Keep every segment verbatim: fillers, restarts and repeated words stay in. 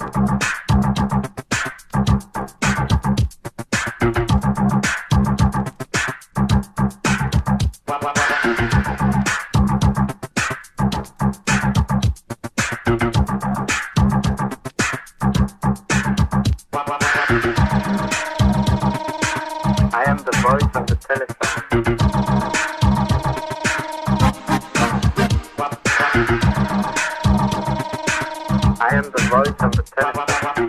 I am the voice of the telephone. I am the voice of the telephone.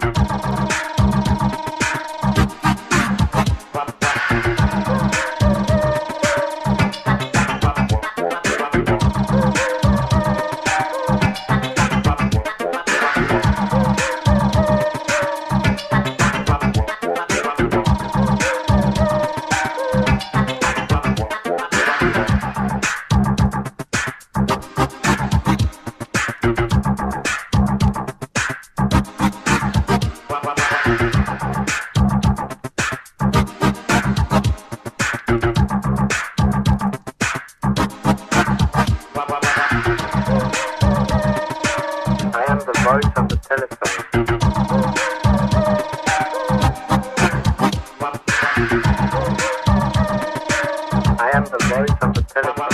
Voice of the telephone. I am the voice of the telephone.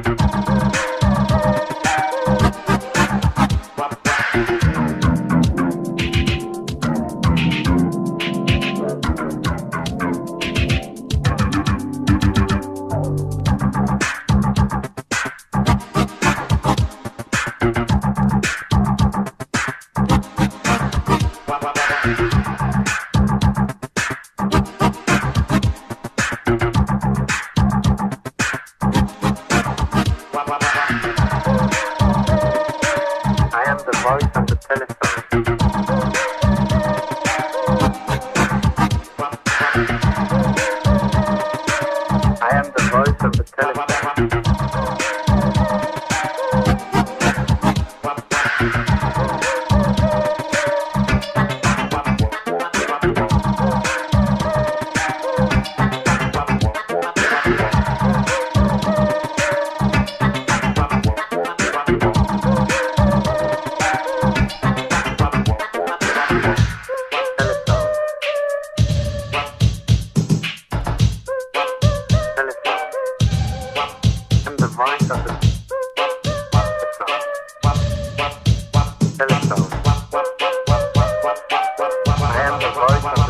Voice of the telephone. I am the voice of the telephone. Voice of the telephone. I am the voice of